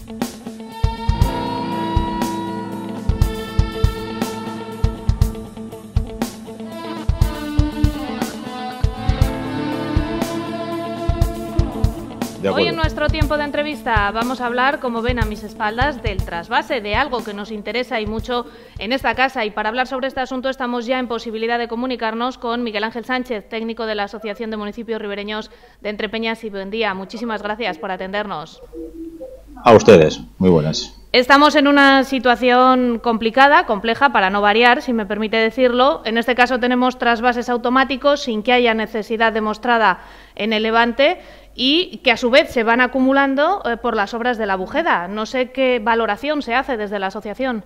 Hoy en nuestro tiempo de entrevista vamos a hablar, como ven a mis espaldas, del trasvase, de algo que nos interesa y mucho en esta casa. Y para hablar sobre este asunto estamos ya en posibilidad de comunicarnos con Miguel Ángel Sánchez, técnico de la Asociación de Municipios Ribereños de Entrepeñas y Buendía. Muchísimas gracias por atendernos. A ustedes, muy buenas. Estamos en una situación complicada, compleja, para no variar, si me permite decirlo. En este caso tenemos trasvases automáticos sin que haya necesidad demostrada en el levante y que a su vez se van acumulando por las obras de la Bujeda. No sé qué valoración se hace desde la asociación.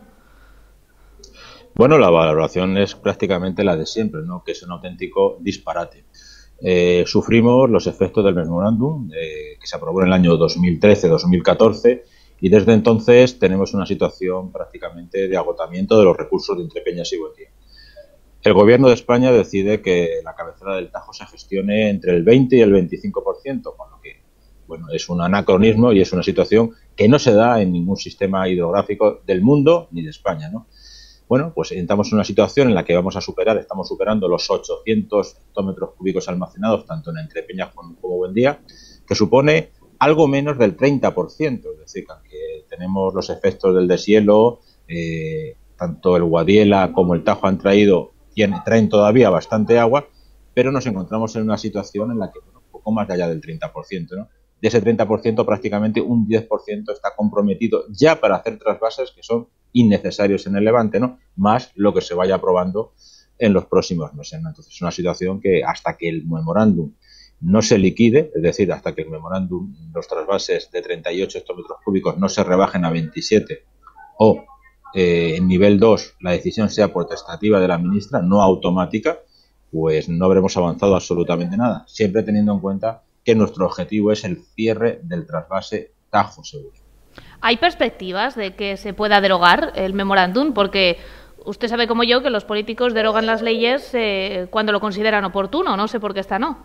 Bueno, la valoración es prácticamente la de siempre, ¿no? Que es un auténtico disparate. Sufrimos los efectos del memorándum que se aprobó en el año 2013-2014 y desde entonces tenemos una situación prácticamente de agotamiento de los recursos de Entrepeñas y Buendía. El Gobierno de España decide que la cabecera del Tajo se gestione entre el 20 y el 25%, con lo que bueno, es un anacronismo y es una situación que no se da en ningún sistema hidrográfico del mundo ni de España, ¿no? Bueno, pues estamos en una situación en la que estamos superando los 800 hectómetros cúbicos almacenados, tanto en Entrepeñas como Buendía, que supone algo menos del 30%, es decir, que tenemos los efectos del deshielo, tanto el Guadiela como el Tajo traen todavía bastante agua, pero nos encontramos en una situación en la que bueno, poco más allá del 30%, ¿no? De ese 30%, prácticamente un 10% está comprometido ya para hacer trasvases que son innecesarios en el levante, ¿no? Más lo que se vaya aprobando en los próximos meses, ¿no? Entonces es una situación que hasta que el memorándum no se liquide, es decir, hasta que el memorándum, los trasvases de 38 hectómetros cúbicos no se rebajen a 27 o en nivel 2 la decisión sea potestativa de la ministra, no automática, pues no habremos avanzado absolutamente nada, siempre teniendo en cuenta que nuestro objetivo es el cierre del trasvase Tajo Segura. ¿Hay perspectivas de que se pueda derogar el memorándum? Porque usted sabe como yo que los políticos derogan las leyes cuando lo consideran oportuno, no sé por qué esta no.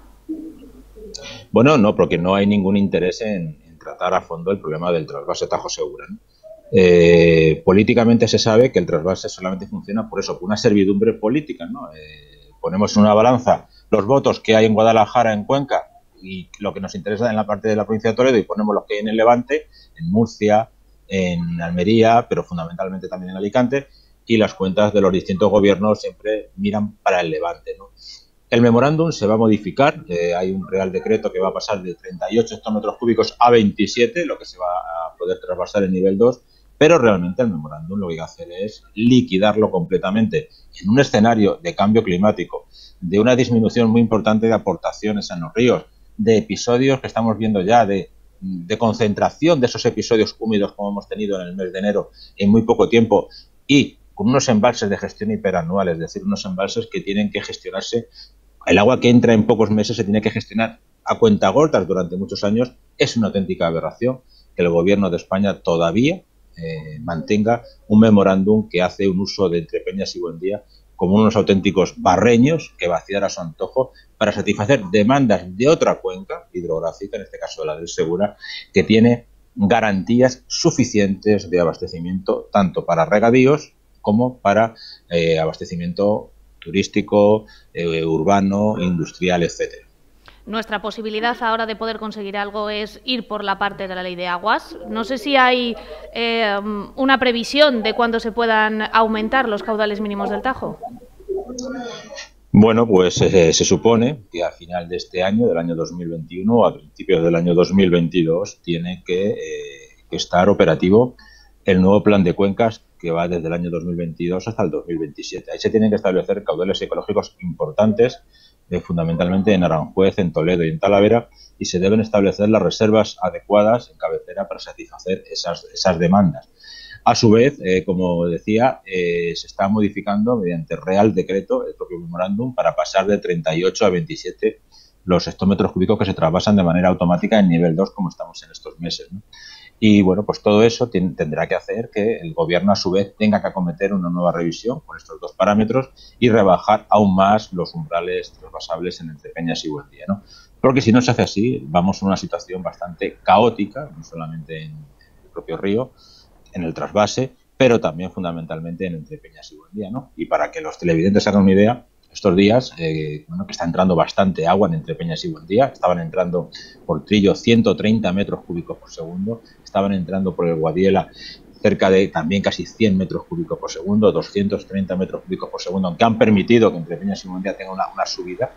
Bueno, no, porque no hay ningún interés en tratar a fondo el problema del trasvase Tajo Segura, ¿no? Políticamente se sabe que el trasvase solamente funciona por eso, por una servidumbre política, ¿no? Ponemos en una balanza los votos que hay en Guadalajara, en Cuenca, y lo que nos interesa en la parte de la provincia de Toledo, y ponemos los que hay en el Levante, en Murcia, en Almería, pero fundamentalmente también en Alicante, y las cuentas de los distintos gobiernos siempre miran para el Levante, ¿no? El memorándum se va a modificar, hay un real decreto que va a pasar de 38 hectómetros cúbicos a 27, lo que se va a poder trasvasar en nivel 2, pero realmente el memorándum lo que va a hacer es liquidarlo completamente en un escenario de cambio climático, de una disminución muy importante de aportaciones en los ríos, de episodios que estamos viendo ya de concentración de esos episodios húmedos como hemos tenido en el mes de enero en muy poco tiempo y con unos embalses de gestión hiperanual, es decir, unos embalses que tienen que gestionarse, el agua que entra en pocos meses se tiene que gestionar a cuentagotas durante muchos años. Es una auténtica aberración que el Gobierno de España todavía mantenga un memorándum que hace un uso de Entrepeñas y Buendía como unos auténticos barreños que vaciar a su antojo para satisfacer demandas de otra cuenca hidrográfica, en este caso la del Segura, que tiene garantías suficientes de abastecimiento tanto para regadíos como para abastecimiento turístico, urbano, industrial, etcétera. Nuestra posibilidad ahora de poder conseguir algo es ir por la parte de la ley de aguas. No sé si hay una previsión de cuándo se puedan aumentar los caudales mínimos del Tajo. Bueno, pues se supone que a final de este año, del año 2021 o a principios del año 2022, tiene que estar operativo el nuevo plan de cuencas que va desde el año 2022 hasta el 2027. Ahí se tienen que establecer caudales ecológicos importantes, fundamentalmente en Aranjuez, en Toledo y en Talavera, y se deben establecer las reservas adecuadas en cabecera para satisfacer esas demandas. A su vez, como decía, se está modificando mediante Real Decreto el propio memorándum para pasar de 38 a 27 los hectómetros cúbicos que se trasvasan de manera automática en nivel 2 como estamos en estos meses, ¿no? Y bueno, pues todo eso tendrá que hacer que el Gobierno a su vez tenga que acometer una nueva revisión con estos dos parámetros y rebajar aún más los umbrales trasvasables en Entrepeñas y Buendía, ¿no? Porque si no se hace así, vamos a una situación bastante caótica, no solamente propio río, en el trasvase, pero también fundamentalmente en Entre Peñas y Buendía, ¿no? Y para que los televidentes hagan una idea, estos días, que está entrando bastante agua en Entre Peñas y Buendía, estaban entrando por Trillo 130 metros cúbicos por segundo, estaban entrando por el Guadiela cerca de también casi 100 metros cúbicos por segundo, 230 metros cúbicos por segundo, aunque han permitido que Entre Peñas y Buendía tenga una subida.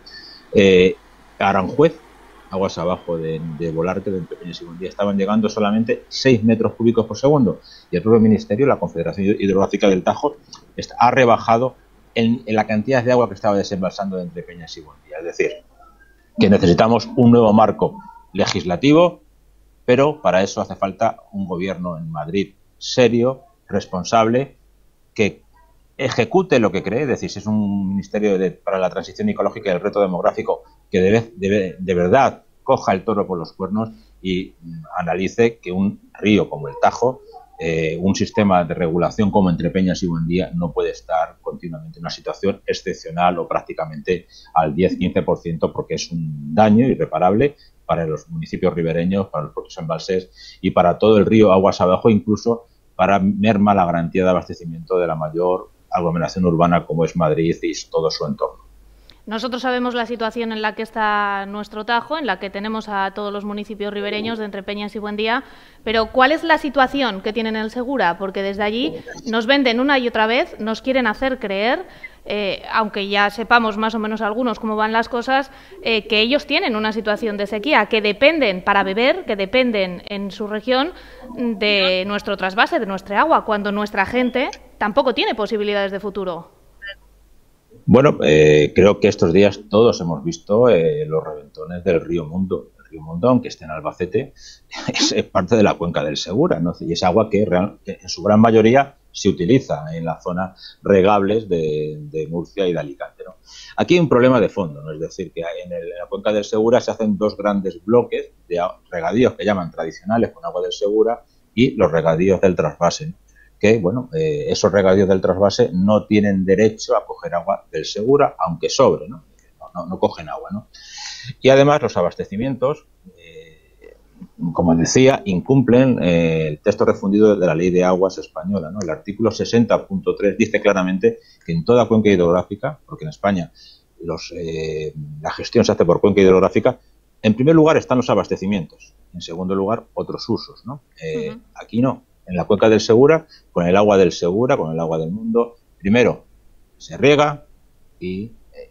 Aranjuez, aguas abajo de Volarte, de Entre Peñas y Buendía, estaban llegando solamente 6 metros cúbicos por segundo, y el propio Ministerio, la Confederación Hidrográfica del Tajo, ha rebajado en la cantidad de agua que estaba desembalsando de Entre Peñas y Buendía. Es decir, que necesitamos un nuevo marco legislativo, pero para eso hace falta un gobierno en Madrid serio, responsable, que ejecute lo que cree. Es decir, si es un ministerio para la transición ecológica y el reto demográfico, que debe de verdad coja el toro por los cuernos y analice que un río como el Tajo, un sistema de regulación como Entre Peñas y Buendía, no puede estar continuamente en una situación excepcional o prácticamente al 10-15%, porque es un daño irreparable para los municipios ribereños, para los propios embalses y para todo el río aguas abajo, incluso para merma la garantía de abastecimiento de la mayor aglomeración urbana como es Madrid y todo su entorno. Nosotros sabemos la situación en la que está nuestro Tajo, en la que tenemos a todos los municipios ribereños de Entre Peñas y Buendía, pero ¿cuál es la situación que tienen en el Segura? Porque desde allí nos venden una y otra vez, nos quieren hacer creer, aunque ya sepamos más o menos algunos cómo van las cosas, que ellos tienen una situación de sequía, que dependen para beber, que dependen en su región de nuestro trasvase, de nuestra agua, cuando nuestra gente tampoco tiene posibilidades de futuro. Bueno, creo que estos días todos hemos visto los reventones del río Mundo. El río Mundo, aunque esté en Albacete, es parte de la cuenca del Segura, ¿no? Y es agua que en su gran mayoría se utiliza en las zonas regables de Murcia y de Alicante, ¿no? Aquí hay un problema de fondo, ¿no? Es decir, que en la cuenca del Segura se hacen dos grandes bloques de regadíos que llaman tradicionales con agua del Segura y los regadíos del trasvase, ¿no? Que, bueno, esos regadíos del trasvase no tienen derecho a coger agua del Segura, aunque sobre, ¿no? No cogen agua, ¿no? Y además los abastecimientos, como decía, incumplen el texto refundido de la Ley de Aguas española, ¿no? El artículo 60.3 dice claramente que en toda cuenca hidrográfica, porque en España la gestión se hace por cuenca hidrográfica, en primer lugar están los abastecimientos, en segundo lugar otros usos, ¿no? Aquí no. En la cuenca del Segura, con el agua del Segura, con el agua del Mundo, primero se riega y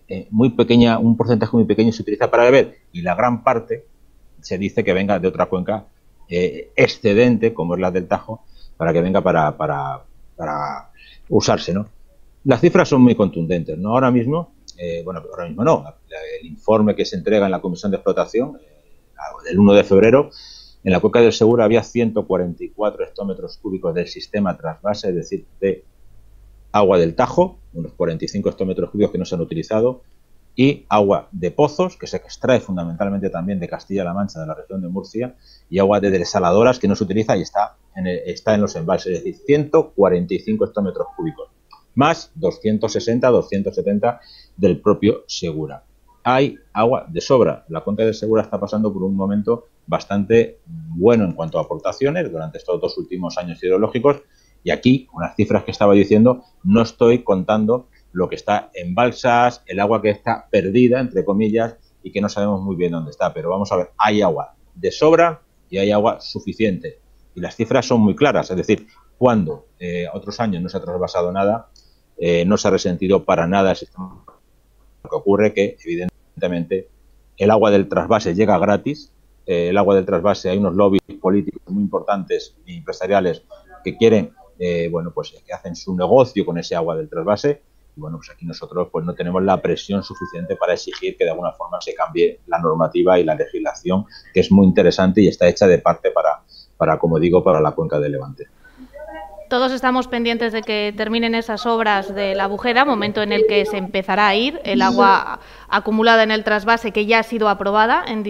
un porcentaje muy pequeño se utiliza para beber, y la gran parte se dice que venga de otra cuenca excedente, como es la del Tajo, para que venga para usarse, ¿no? Las cifras son muy contundentes, ¿no? Ahora mismo no. El informe que se entrega en la Comisión de Explotación, el 1 de febrero, en la cuenca del Segura había 144 hectómetros cúbicos del sistema trasvase, es decir, de agua del Tajo, unos 45 hectómetros cúbicos que no se han utilizado, y agua de pozos, que se extrae fundamentalmente también de Castilla-La Mancha, de la región de Murcia, y agua de desaladoras que no se utiliza y está en los embalses, es decir, 145 hectómetros cúbicos, más 260, 270 del propio Segura. Hay agua de sobra. La cuenca del Segura está pasando por un momento bastante bueno en cuanto a aportaciones durante estos 2 últimos años hidrológicos, y aquí, con las cifras que estaba diciendo, no estoy contando lo que está en balsas, el agua que está perdida, entre comillas, y que no sabemos muy bien dónde está. Pero vamos a ver, hay agua de sobra y hay agua suficiente. Y las cifras son muy claras, es decir, cuando otros años no se ha trasvasado nada, no se ha resentido para nada el sistema. Lo que ocurre es que, evidentemente, el agua del trasvase llega gratis. El agua del trasvase, hay unos lobbies políticos muy importantes y empresariales que quieren, que hacen su negocio con ese agua del trasvase. Y bueno, pues aquí nosotros pues no tenemos la presión suficiente para exigir que de alguna forma se cambie la normativa y la legislación, que es muy interesante y está hecha de parte para como digo, para la cuenca del Levante. Todos estamos pendientes de que terminen esas obras de la Bujera, momento en el que se empezará a ir el agua acumulada en el trasvase, que ya ha sido aprobada en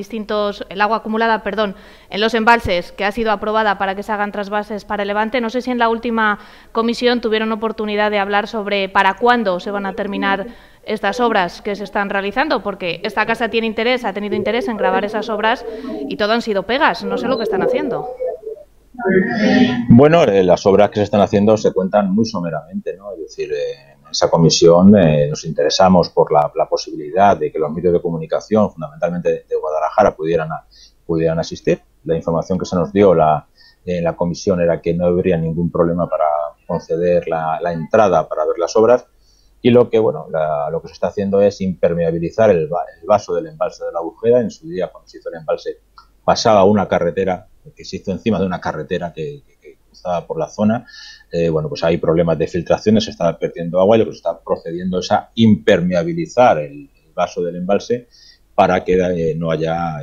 en los embalses, que ha sido aprobada para que se hagan trasvases para el Levante. No sé si en la última comisión tuvieron oportunidad de hablar sobre para cuándo se van a terminar estas obras que se están realizando, porque esta casa ha tenido interés en grabar esas obras y todo han sido pegas, no sé lo que están haciendo. Bueno, las obras que se están haciendo se cuentan muy someramente, ¿no? Es decir, en esa comisión nos interesamos por la posibilidad de que los medios de comunicación, fundamentalmente de Guadalajara, pudieran asistir. La información que se nos dio en la comisión era que no habría ningún problema para conceder la entrada para ver las obras, y lo que se está haciendo es impermeabilizar el vaso del embalse de la Bujeda. En su día, cuando se hizo el embalse, pasaba una carretera que se hizo encima de una carretera que cruzaba por la zona. Pues hay problemas de filtraciones, se está perdiendo agua, y lo que se está procediendo es a impermeabilizar el vaso del embalse para que no haya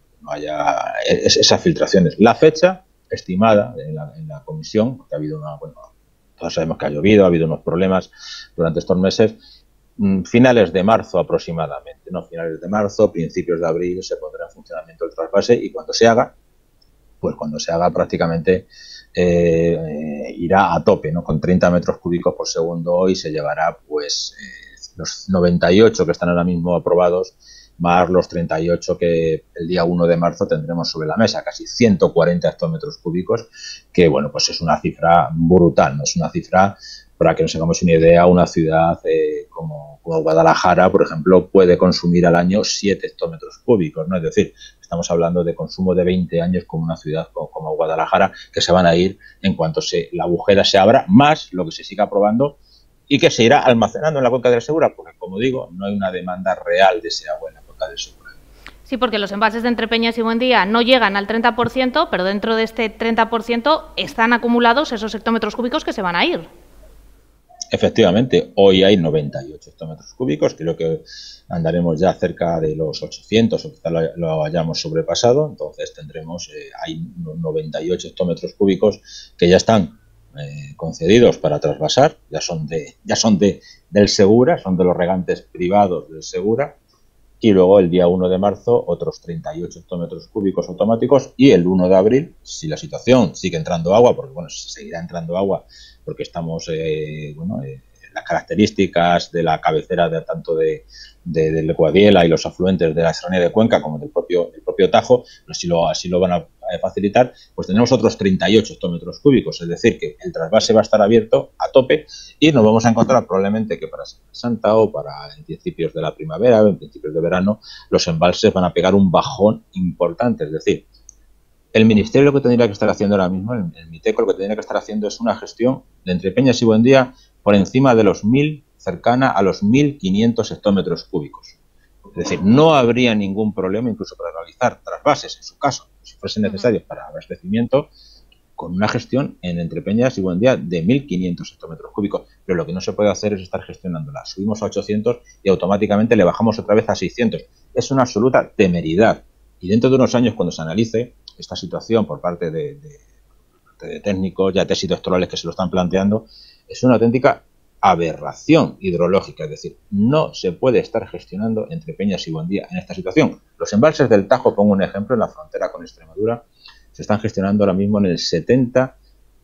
esas filtraciones. La fecha estimada en la comisión, porque ha habido todos sabemos que ha llovido, ha habido unos problemas durante estos meses, finales de marzo aproximadamente, ¿no? Finales de marzo, principios de abril se pondrá en funcionamiento el trasvase, y cuando se haga prácticamente irá a tope, ¿no? Con 30 metros cúbicos por segundo, y se llevará los 98 que están ahora mismo aprobados, más los 38 que el día 1 de marzo tendremos sobre la mesa, casi 140 hectómetros cúbicos, que pues es una cifra brutal, ¿no? Es una cifra, para que nos hagamos una idea, una ciudad como Guadalajara, por ejemplo, puede consumir al año 7 hectómetros cúbicos, ¿no? Es decir, estamos hablando de consumo de 20 años con una ciudad como Guadalajara, que se van a ir en cuanto la Bujeda se abra, más lo que se siga aprobando, y que se irá almacenando en la cuenca del Segura, porque, como digo, no hay una demanda real de ese agua en la cuenca del Segura. Sí, porque los embalses de Entrepeñas y Buendía no llegan al 30%, pero dentro de este 30% están acumulados esos hectómetros cúbicos que se van a ir. Efectivamente, hoy hay 98 hectómetros cúbicos, creo que andaremos ya cerca de los 800, o quizá lo hayamos sobrepasado. Entonces hay 98 hectómetros cúbicos que ya están concedidos para trasvasar, ya son del Segura, son de los regantes privados del Segura, y luego el día 1 de marzo otros 38 hectómetros cúbicos automáticos, y el 1 de abril, si la situación sigue entrando agua, porque seguirá entrando agua, porque estamos las características de la cabecera tanto del Guadiela y los afluentes de la Serranía de Cuenca como del propio Tajo, pero así lo van a facilitar, pues tenemos otros 38 hectómetros cúbicos, es decir, que el trasvase va a estar abierto a tope, y nos vamos a encontrar probablemente que para Semana Santa o para principios de la primavera o en principios de verano, los embalses van a pegar un bajón importante. Es decir, el Ministerio lo que tendría que estar haciendo ahora mismo, el MITECO, lo que tendría que estar haciendo es una gestión de Entrepeñas y Buendía por encima de los 1.000, cercana a los 1.500 hectómetros cúbicos. Es decir, no habría ningún problema, incluso para realizar trasvases, en su caso, si fuesen necesarios para abastecimiento, con una gestión en Entrepeñas y Buendía de 1.500 hectómetros cúbicos. Pero lo que no se puede hacer es estar gestionándola. Subimos a 800 y automáticamente le bajamos otra vez a 600. Es una absoluta temeridad. Y dentro de unos años, cuando se analice esta situación por parte de técnicos, ya tesis doctorales que se lo están planteando, es una auténtica aberración hidrológica. Es decir, no se puede estar gestionando Entrepeñas y Buendía en esta situación. Los embalses del Tajo, pongo un ejemplo, en la frontera con Extremadura, se están gestionando ahora mismo en el 70,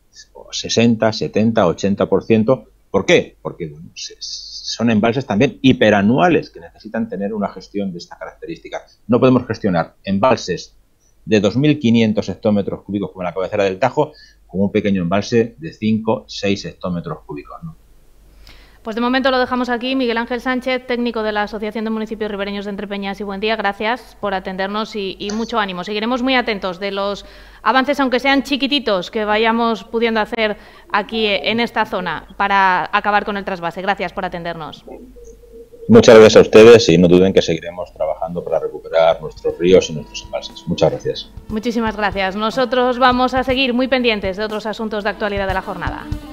60, 70, 80%. ¿Por qué? Porque son embalses también hiperanuales que necesitan tener una gestión de esta característica. No podemos gestionar embalses de 2.500 hectómetros cúbicos como la cabecera del Tajo, como un pequeño embalse de 5, 6 hectómetros cúbicos, ¿no? Pues de momento lo dejamos aquí. Miguel Ángel Sánchez, técnico de la Asociación de Municipios Ribereños de Entrepeñas y Buendía, gracias por atendernos y mucho ánimo. Seguiremos muy atentos de los avances, aunque sean chiquititos, que vayamos pudiendo hacer aquí en esta zona para acabar con el trasvase. Gracias por atendernos. Muchas gracias a ustedes, y no duden que seguiremos trabajando para recuperar nuestros ríos y nuestros embalses. Muchas gracias. Muchísimas gracias. Nosotros vamos a seguir muy pendientes de otros asuntos de actualidad de la jornada.